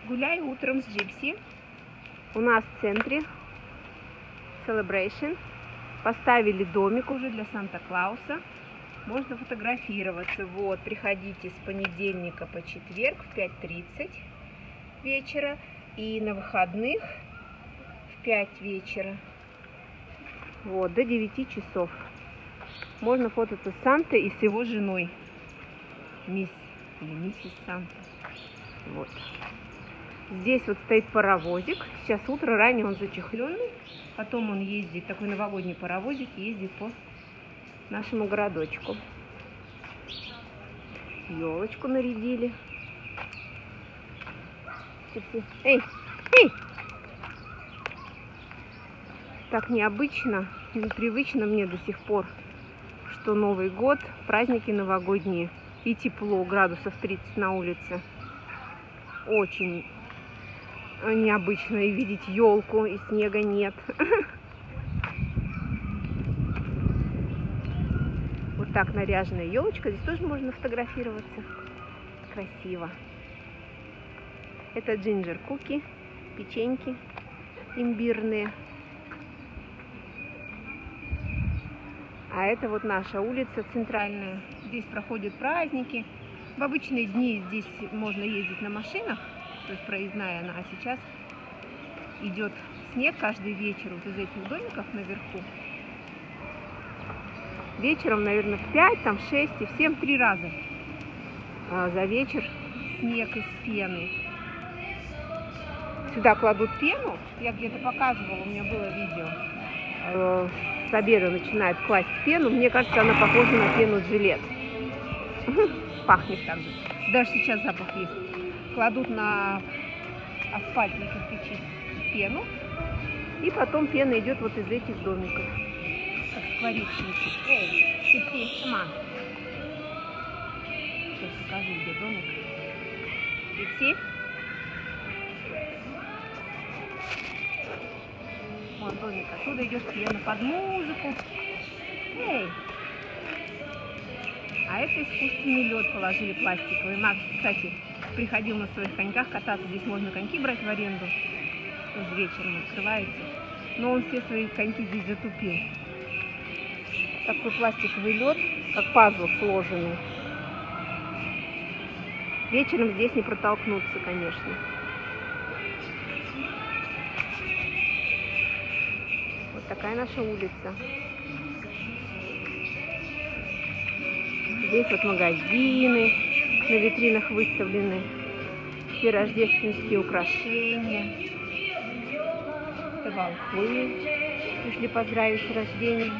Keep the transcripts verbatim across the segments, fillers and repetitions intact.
Гуляю утром с Джипси. У нас в центре Celebration. Поставили домик уже для Санта-Клауса. Можно фотографироваться. Вот, приходите с понедельника по четверг в пять тридцать вечера. И на выходных в пять вечера. Вот, до девяти часов. Можно фототься с Сантой и с его женой. Мисс или миссис Санта. Вот. Здесь вот стоит паровозик. Сейчас утро, ранее он зачехленный. Потом он ездит, такой новогодний паровозик, ездит по нашему городочку. Елочку нарядили. Эй, эй! Так необычно, непривычно мне до сих пор, что Новый год, праздники новогодние и тепло, градусов тридцать на улице. Очень необычно и видеть елку, и снега нет. Вот так наряженная елочка. Здесь тоже можно фотографироваться. Красиво. Это джинджер куки, печеньки имбирные. А это вот наша улица центральная. Здесь проходят праздники. В обычные дни здесь можно ездить на машинах, то есть проездная она. А сейчас идет снег каждый вечер вот из этих домиков наверху. Вечером, наверное, в пять, там, в шесть и в семь три раза а за вечер снег из пены. Сюда кладут пену. Я где-то показывала, у меня было видео. С обеда начинают класть пену. Мне кажется, она похожа на пену Gillette. Пахнет так же. Даже сейчас запах есть. Кладут на асфальт, на кирпичи пену. И потом пена идет вот из этих домиков. Как скворечники. Эй, Чипси, сама. Сейчас покажу, где домик. Чипси. Вот домик. Оттуда идет пена под музыку. Эй. А это искусственный лед положили пластиковый. Макс, кстати, приходил на своих коньках кататься. Здесь можно коньки брать в аренду. Тоже вечером открывается. Но он все свои коньки здесь затупил. Такой пластиковый лед, как пазл сложенный. Вечером здесь не протолкнуться, конечно. Вот такая наша улица. Здесь вот магазины, на витринах выставлены все рождественские украшения. Это волхвы пришли поздравить с рождением.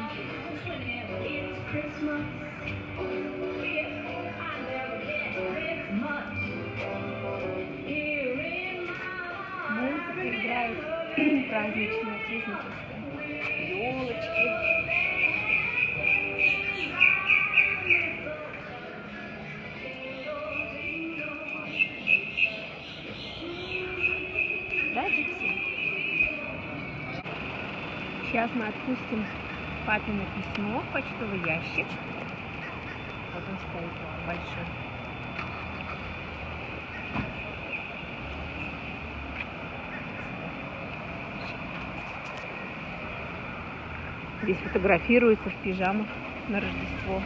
Музыка играет, праздничная песня, елочки. Да, Джипси? Сейчас мы отпустим папино письмо в почтовый ящик. Вот он стоит большой. Здесь фотографируется в пижамах на Рождество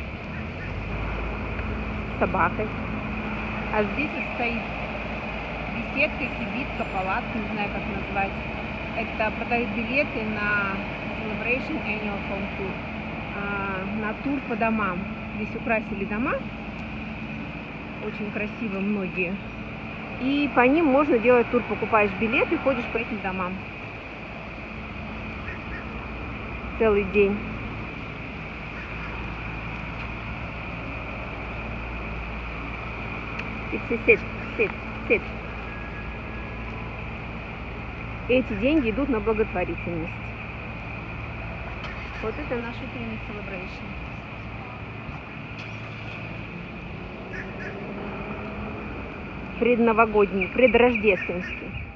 с собакой. А здесь вот стоит беседка, кибитка, палатка, не знаю как назвать. Это продают билеты на Celebration Annual Home Tour, а, на тур по домам. Здесь украсили дома, очень красиво многие. И по ним можно делать тур, покупаешь билет и ходишь по этим домам. Целый день. Sit, sit, sit, sit. Эти деньги идут на благотворительность. Вот это наш утренний celebration. Предновогодний, предрождественский.